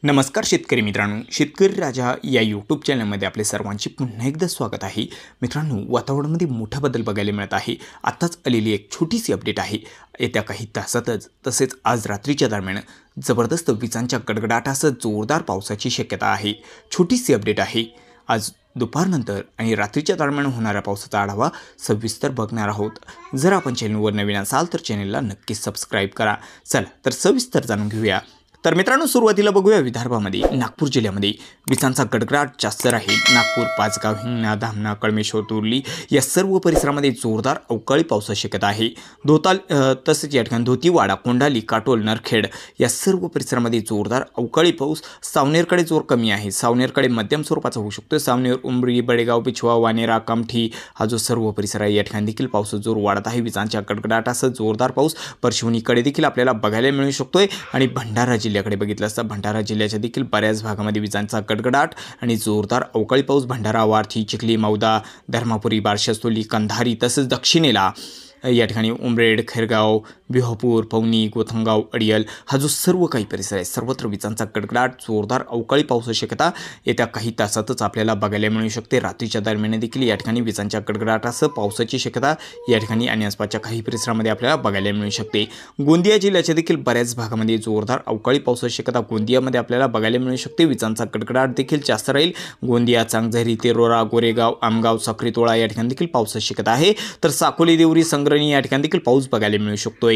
नमस्कार शेतकरी मित्रांनो, शेतकरी राजा या यूट्यूब चॅनलमध्ये आपले सर्वांचे पुन्हा एकदा स्वागत आहे। मित्रांनो, वातावरणामध्ये मोठा बदल बघायला मिळत आहे। आताच आलेली एक छोटीशी अपडेट आहे। येत्या काही तासातच तसेच आज रात्रीच्या दरम्यान जबरदस्त विजांच्या गडगडाटासह जोरदार पावसाची शक्यता आहे। छोटीशी अपडेट आहे। आज दुपारनंतर आणि रात्रीच्या दरम्यान होणाऱ्या पावसाचा आढावा सविस्तर बघणार आहोत। जर आपण चॅनलवर नवीन असाल तर चॅनलला नक्कीच सबस्क्राइब करा। चला तर सविस्तर जाणून घेऊया। तर मित्रांनो, सुरुवातीला बघूया विदर्भामध्ये नागपूर जिल्ह्यामध्ये विजांचा गडगडाट जास्त राहील। नागपूर, पाचगाव, हिंगणा, धामणा, कळमेश्वर, तुर्ली या सर्व परिसरामध्ये जोरदार अवकाळी पावसाची शक्यता आहे। धोताल तसेच या ठिकाणी धोतीवाडा, कोंडाली, काटोल, नरखेड या सर्व परिसरामध्ये जोरदार अवकाळी पाऊस। सावनेरकडे जोर कमी आहे। सावनेरकडे मध्यम स्वरूपाचा होऊ शकतो। सावनेर, उमरी, बडेगाव, पिछवा, वानेरा, कामठी हा जो सर्व परिसर आहे या ठिकाणी देखील पावसाचा जोर वाढत आहे। विजांच्या गडगडाटासह जोरदार पाऊस परशिवनीकडे देखील आपल्याला बघायला मिळू शकतोय। आणि भंडारा जिल्ह्याकडे बघितलं असता भंडारा जिल्ह्याच्या देखील बऱ्याच भागामध्ये विजांचा गडगडाट आणि जोरदार अवकाळी पाऊस। भंडारा, वार्थी, चिखली, मौदा, धर्मापुरी, बार्शस्तोली, कंधारी तसेच दक्षिणेला या ठिकाणी उमरेड, खैरगाव, बिहापूर, पवनी, गोथंगाव, अडियल हा जो सर्व काही परिसर आहे सर्वत्र विजांचा गडगडाट जोरदार अवकाळी पावसाची शक्यता येत्या काही तासातच आपल्याला बघायला मिळू शकते। रात्रीच्या दरम्यान देखील या ठिकाणी विजांच्या गडगडाटासह पावसाची शक्यता या ठिकाणी आणि आसपासच्या काही परिसरामध्ये आपल्याला बघायला मिळू शकते। गोंदिया जिल्ह्याच्या देखील बऱ्याच भागामध्ये जोरदार अवकाळी पावसाची शक्यता गोंदियामध्ये आपल्याला बघायला मिळू शकते। विजांचा गडगडाट देखील जास्त राहील। गोंदिया, चांगझरी, तेरोरा, गोरेगाव, आमगाव, साखरीतोळा या ठिकाणी देखील पावसाची शक्यता आहे। तर साकोली, देवरी, संग्रणी या ठिकाणी देखील पाऊस बघायला मिळू शकतोय।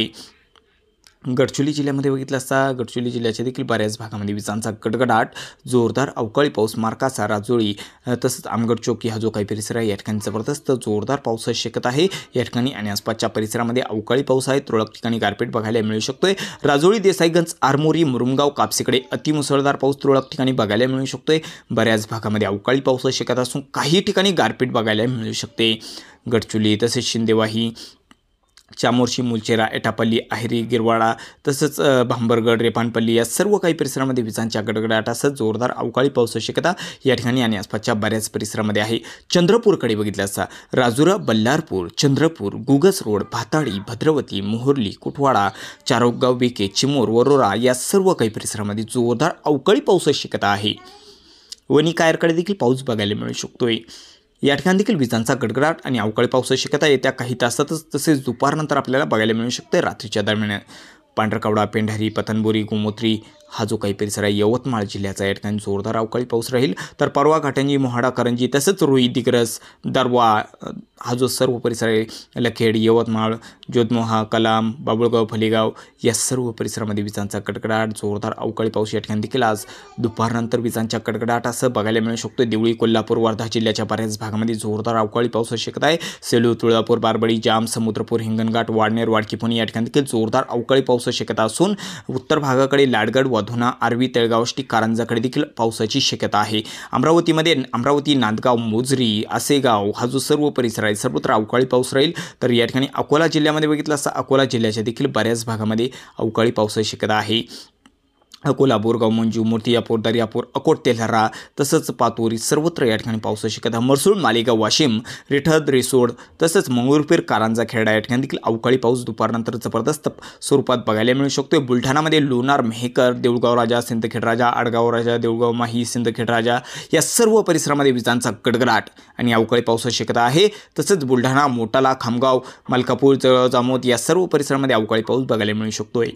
गडचिरोली जिल्ह्यामध्ये बघितलं असता गडचिरोली जिल्ह्याच्या देखील बऱ्याच भागामध्ये विजांचा गडगडाट जोरदार अवकाळी पाऊस। मार्कासा, राजोळी तसंच आमगड चौकी हा जो काही परिसर आहे या ठिकाणी जबरदस्त जोरदार पावसाची शक्यता आहे। या ठिकाणी आणि आसपासच्या परिसरामध्ये अवकाळी पाऊस आहे। तुरळक ठिकाणी गारपीट बघायला मिळू शकतोय। राजोळी, देसाईगंज, आरमोरी, मुरुमगाव, कापसीकडे अतिमुसळधार पाऊस तुरळक ठिकाणी बघायला मिळू शकतोय। बऱ्याच भागामध्ये अवकाळी पावसाची शक्यता असून काही ठिकाणी गारपीट बघायला मिळू शकते। गडचिरोली तसेच शिंदेवाही, चामोर्शी, मुलचेरा, एटापल्ली, आहिरी, गिरवाडा तसंच भांबरगड, रेपानपल्ली या सर्व काही परिसरामध्ये विजांच्या गडगडाटासह जोरदार अवकाळी पावसाची शक्यता या ठिकाणी आणि आसपासच्या बऱ्याच परिसरामध्ये आहे। चंद्रपूरकडे बघितलं असता राजुरा, बल्लारपूर, चंद्रपूर, गुगस रोड, भाताडी, भद्रवती, मोहर्ली, कुटवाडा, चारोगाव, बेके, चिमूर, वरोरा या सर्व काही परिसरामध्ये जोरदार अवकाळी पावसाची शक्यता आहे। वणी, कायरकडे देखील पाऊस बघायला मिळू शकतोय। या ठिकाणी देखील विजांचा गडगडाट आणि अवकाळी पावसाची शक्यता येत्या काही तासातच तसेच दुपारनंतर आपल्याला बघायला मिळू शकते। रात्रीच्या दरम्यान पांढरकवडा, पेंढारी, पतनबोरी, गोमोत्री हा जो काही परिसर आहे यवतमाळ जिल्ह्याचा या ठिकाणी जोरदार अवकाळी पाऊस राहील। तर परवा, घाटंजी, मोहाडा, करंजी तसंच रोही, दिग्रस, दरवा हा जो सर्व परिसर आहे लखेड, यवतमाळ, जोदमोहा, कलाम, बाबुळगाव, फलेगाव या सर्व परिसरामध्ये विजांचा गडगडाट जोरदार अवकाळी पाऊस या ठिकाणी देखील आज दुपारनंतर विजांच्या गडगडाटासह बघायला मिळू शकतो। देवळी, कोल्हापूर, वर्धा जिल्ह्याच्या बऱ्याच भागामध्ये जोरदार अवकाळी पावसाची शक्यता आहे। सेलू, तुळजापूर, बारबडी, जाम, समुद्रपूर, हिंगणघाट, वाडनेर, वाडकीपुणे या ठिकाणी देखील जोरदार अवकाळी पावसाची शक्यता असून उत्तर भागाकडे लाडगड, वधुना, आर्वी, तळगावष्टी, कारंजाकडे देखील पावसाची शक्यता आहे। अमरावती, नांदगाव, मोजरी, आसेगाव हा जो सर्व परिसर आहे सर्वत्र अवकाळी पाऊस राहील। तर या ठिकाणी अकोला जिल्ह्यामध्ये बघितलं असता अकोला जिल्ह्याच्या देखील बऱ्याच भागामध्ये अवकाळी पावसाची शक्यता आहे। अकोला, बोरगाव, मंजू, मूर्तिजापूर, दर्यापूर, अकोट, तेल्हारा तसंच पातोरी सर्वत्र या ठिकाणी पावसाची शक्यता। मरसूळ, मालेगाव, वाशिम, रिठद, रिसोड तसंच मंगरुळपीर, कारंजा, खेरडा या ठिकाणी देखील अवकाळी पाऊस दुपारनंतर जबरदस्त स्वरूपात बघायला मिळू शकतो। बुलढाणामध्ये लोणार, मेहकर, देऊळगाव राजा, सिंदखेड राजा, आडगाव राजा, देऊळगाव माही, सिंदखेड राजा या सर्व परिसरामध्ये विजांचा गडगडाट आणि अवकाळी पावसाची शक्यता आहे। तसंच बुलढाणा, मोटाला, खामगाव, मलकापूर, जळगाव, जामोद या सर्व परिसरामध्ये अवकाळी पाऊस बघायला मिळू शकतोय।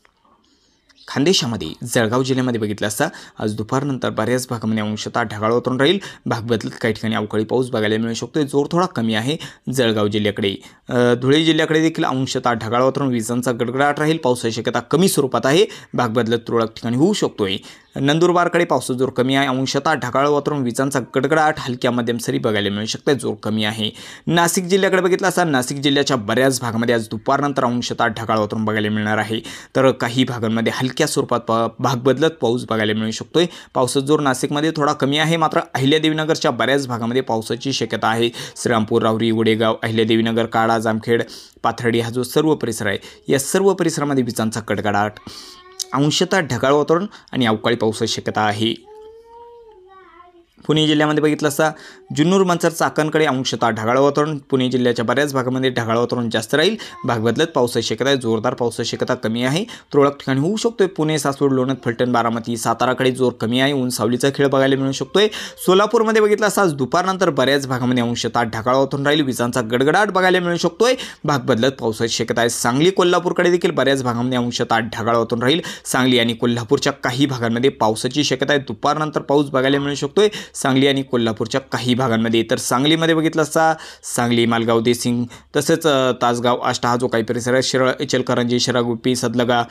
खानदेशामध्ये जळगाव जिल्ह्यामध्ये बघितलं असता आज दुपारनंतर बऱ्याच भागामध्ये अंशतः ढगाळ वातावरण राहील। भाग बदलत काही ठिकाणी अवकाळी पाऊस बघायला मिळू शकतो। जोर थोडा कमी आहे जळगाव जिल्ह्याकडे। धुळे जिल्ह्याकडे देखील अंशतः ढगाळ वातावरण, विजांचा गडगडाट राहील। पावसाची शक्यता कमी स्वरूपात आहे। भाग बदलत तुरळक ठिकाणी होऊ शकतोय। नंदुरबारकडे पावसाचा जोर कमी आहे। अंशतः ढगाळ वातावरण, विजांचा गडगडाट, हलक्या मध्यम सरी बघायला मिळू शकते। जोर कमी आहे। नाशिक जिल्ह्याकडे बघितलं असता नाशिक जिल्ह्याच्या बऱ्याच भागामध्ये आज दुपारनंतर अंशतः ढगाळ वातावरण बघायला मिळणार आहे। तर काही भागांमध्ये हलक्या स्वरूपात भाग बदलत पाऊस बघायला मिळू शकतोय। पावसाचा जोर नाशिकमध्ये थोडा कमी आहे मात्र अहिल्यादेवीनगरच्या बऱ्याच भागामध्ये पावसाची शक्यता आहे। श्रीरामपूर, राहुरी, गुडेगाव, अहिल्यादेवीनगर, काळा, जामखेड, पाथर्डी हा जो सर्व परिसर आहे या सर्व परिसरामध्ये विजांचा गडगडाट, अंशतः ढगाळ वातावरण आणि अवकाळी पावसाची शक्यता आहे। पुणे जिल्ह्यामध्ये बघितलं असता जुन्नर मंचर चाकणकडे अंशतः ढगाळ वातावरण. पुणे जिल्ह्याच्या बऱ्याच भागामध्ये ढगाळ वातावरण जास्त राहील. भाग बदलत पावसाची शक्यता आहे. जोरदार पावसाची शक्यता कमी आहे. तुरळक ठिकाणी होऊ शकतोय. पुणे, सासवड, लोणंद, फलटण, बारामती, साताराकडे जोर कमी आहे. ऊन सावलीचा खेळ बघायला मिळू शकतोय. सोलापूरमध्ये बघितलं असता आज दुपारनंतर बऱ्याच भागामध्ये अंशतः ढगाळ वातावरण राहील. विजांचा गडगडाट बघायला मिळू शकतोय. भाग बदलत पावसाची शक्यता आहे. सांगली, कोल्हापूरकडे देखील बऱ्याच भागामध्ये अंशतः ढगाळ वातावरण राहील. सांगली आणि कोल्हापूरच्या काही भागांमध्ये पावसाची शक्यता आहे. दुपारनंतर पाऊस बघायला मिळू शकतोय सांगली आणि कोल्हापूरच्या काही भागांमध्ये. तर सांगलीमध्ये बघितलं असता सांगली, मालगाव, देसिंग तसेच तासगाव, आष्टा हा जो काही परिसर आहे, शिरळ, इचलकरंजी, शिरागुप्पी, सदलगा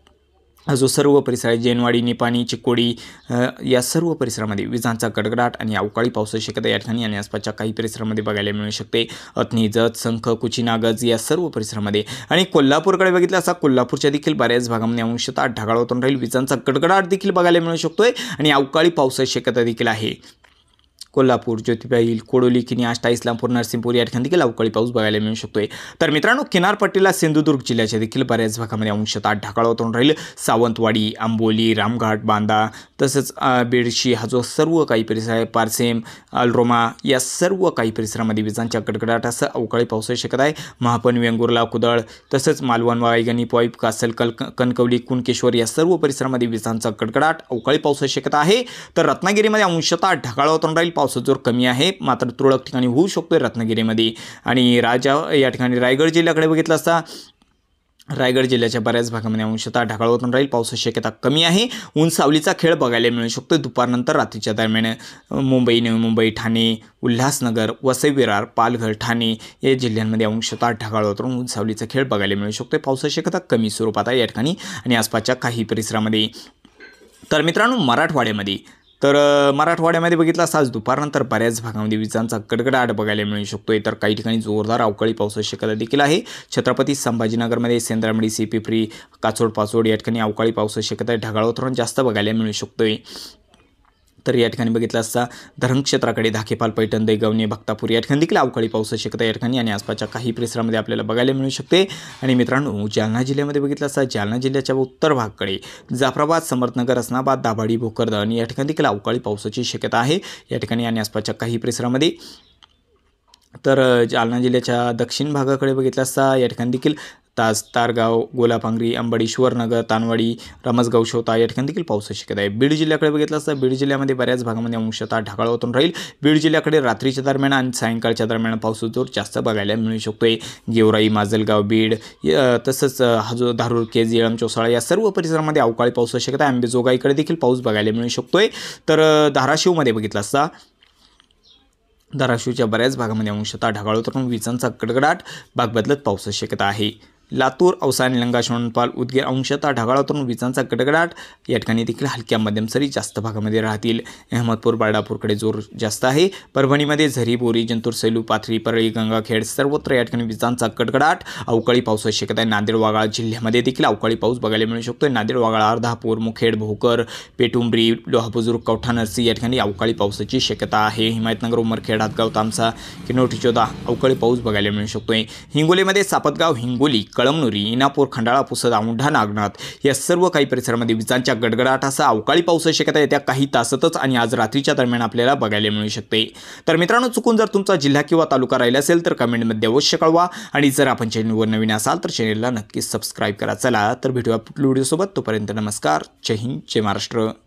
हा जो सर्व परिसर आहे, जेनवाडी, निपाणी, चिकोडी या सर्व परिसरामध्ये विजांचा गडगडाट आणि अवकाळी पावसाची शक्यता या ठिकाणी आणि आसपासच्या काही परिसरामध्ये बघायला मिळू शकते. अथणी, जत, संख, कुचिनागज या सर्व परिसरामध्ये. आणि कोल्हापूरकडे बघितलं असता कोल्हापूरच्या देखील बऱ्याच भागामध्ये अंशतः ढगाळ वातावरण राहील. विजांचा गडगडाट देखील बघायला मिळू शकतोय आणि अवकाळी पावसाची शक्यता देखील आहे. कोल्हापूर, ज्योतिबा हिल, कोडोली, किनी, आष्टा, इस्लामपूर, नरसिंहपूर या ठिकाणी देखील अवकाळी पाऊस बघायला मिळू शकतोय. तर मित्रांनो, किनारपट्टीला सिंधुदुर्ग जिल्ह्याच्या देखील बऱ्याच भागामध्ये अंशतः ढगाळ वातावरण राहील. सावंतवाडी, आंबोली, रामघाट, बांदा तसंच बेडशी हा जो सर्व काही परिसर आहे, पारसेम, अल्रोमा या सर्व काही परिसरामध्ये विजांच्या गडगडाटासह अवकाळी पावसाची शक्यता आहे. महापण, वेंगुर्ला, कुदळ तसंच मालवण, वायगणी, पॉईप, कासल, कणकवली, कुणकेश्वर या सर्व परिसरामध्ये विजांचा गडगडाट अवकाळी पावसाची शक्यता आहे. तर रत्नागिरीमध्ये अंशतः ढगाळ वातावरण राहील. पावसाचा जोर कमी आहे, मात्र तुरळक ठिकाणी होऊ शकतोय रत्नागिरीमध्ये. आणि या ठिकाणी रायगड जिल्ह्याकडे बघितलं असता रायगड जिल्ह्याच्या बऱ्याच भागामध्ये अंशतः ढगाळ वातावरण राहील. पावसाची शक्यता कमी आहे. ऊन सावलीचा खेळ बघायला मिळू शकतो. दुपारनंतर रात्रीच्या दरम्यान मुंबई, नवी मुंबई, ठाणे, उल्हासनगर, वसई विरार, पालघर, ठाणे या जिल्ह्यांमध्ये अंशतः ढगाळ वातावरण, ऊन सावलीचा खेळ बघायला मिळू शकतो. पावसाची शक्यता कमी स्वरूपात आहे या ठिकाणी आणि आसपासच्या काही परिसरामध्ये. तर मित्रांनो, मराठवाड्यामध्ये बघितलं असता आज दुपारनंतर बऱ्याच भागामध्ये विजांचा गडगडाट बघायला मिळू शकतोय. तर काही ठिकाणी जोरदार अवकाळी पावसाची शक्यता देखील आहे. छत्रपती संभाजीनगरमध्ये सेंद्रामडी, सीपीफ्री, काचोड, पाचोड या ठिकाणी अवकाळी पावसाची शक्यता ढगाळ वातावरण जास्त बघायला मिळू शकतोय. तर या ठिकाणी बघितलं असता धरणक्षेत्राकडे धाकेपाल, पैठण, दैगवणे, भक्तापूर या ठिकाणी देखील अवकाळी पावसाची शक्यता या ठिकाणी आणि आसपासच्या काही परिसरामध्ये आपल्याला बघायला मिळू शकते. आणि मित्रांनो, जालना जिल्ह्यामध्ये बघितलं असता जालना जिल्ह्याच्या उत्तर भागाकडे जाफराबाद, समर्थनगर, हसनाबाद, दाभाडी, भोकरदन या ठिकाणी देखील अवकाळी पावसाची शक्यता आहे या ठिकाणी आणि आसपासच्या काही परिसरामध्ये. तर जालना जिल्ह्याच्या दक्षिण भागाकडे बघितलं असता या ठिकाणी देखील तारगाव, गोलापांगरी, अंबडेश्वर नगर, तानवाडी, रमसगाव, शोता या ठिकाणी देखील पावसाची शक्यता आहे. बीड जिल्ह्याकडे बघितलं असता बीड जिल्ह्यामध्ये बऱ्याच भागामध्ये अंशतः ढगाळ वातावरण राहील. बीड जिल्ह्याकडे रात्रीच्या दरम्यान आणि सायंकाळच्या दरम्यान पावसाचा जोर जास्त बघायला मिळू शकतोय. गेवराई, माजलगाव, बीड तसंच धारूर, केज, येळम, चोसाळा या सर्व परिसरामध्ये अवकाळी पावसाची शक्यता आहे. अंबेजोगाईकडे देखील पाऊस बघायला मिळू शकतोय. तर धाराशिवमध्ये बघितलं असता धाराशिवच्या बऱ्याच भागामध्ये अंशतः ढगाळ वातावरण, विजांचा गडगडाट, भाग बदलत पावसाची शक्यता आहे. लातूर, औसा, निलंगा, शोणपाल, उदगीर अंशतः ढगाळ वातावरण, विजांचा गडगडाट या ठिकाणी देखील हलक्या मध्यम सरी जास्त भागामध्ये राहतील. अहमदपूर, बाळापूरकडे जोर जास्त आहे. परभणीमध्ये झरी, बोरी, जिंतूर, सेलू, पाथरी, परळी, गंगाखेड सर्वत्र या ठिकाणी विजांचा गडगडाट, अवकाळी पावसाची शक्यता आहे. नांदेड, वाघाळा जिल्ह्यामध्ये देखील अवकाळी पाऊस बघायला मिळू शकतो. नांदेड, वाघाळा, अर्धापूर, मुखेड, भोकर, पेटुंबरी, लोहाबुजुर्ग, कवठा, नरसी या ठिकाणी अवकाळी पावसाची शक्यता आहे. हिमायतनगर, उमरखेड, हातगाव, तामसा, किनवट, चोदा अवकाळी पाऊस बघायला मिळू शकतोय. हिंगोलीमध्ये सापतगाव, हिंगोली, कळमनुरी, इनापूर, खंडाळा, पुसद, औंढा, नागनाथ या सर्व काही परिसरामध्ये विजांच्या गडगडाटासह अवकाळी पावसाची शक्यता येत्या काही तासातच आणि आज रात्रीच्या दरम्यान आपल्याला बघायला मिळू शकते. तर मित्रांनो, चुकून जर तुमचा जिल्हा किंवा तालुका राहिला असेल तर कमेंटमध्ये अवश्य कळवा आणि जर आपण चॅनलवर नवीन असाल तर चॅनलला नक्कीच सबस्क्राईब करा. चला तर भेटूया पुढील व्हिडिओसोबत. तोपर्यंत नमस्कार. जय हिंद, जय महाराष्ट्र.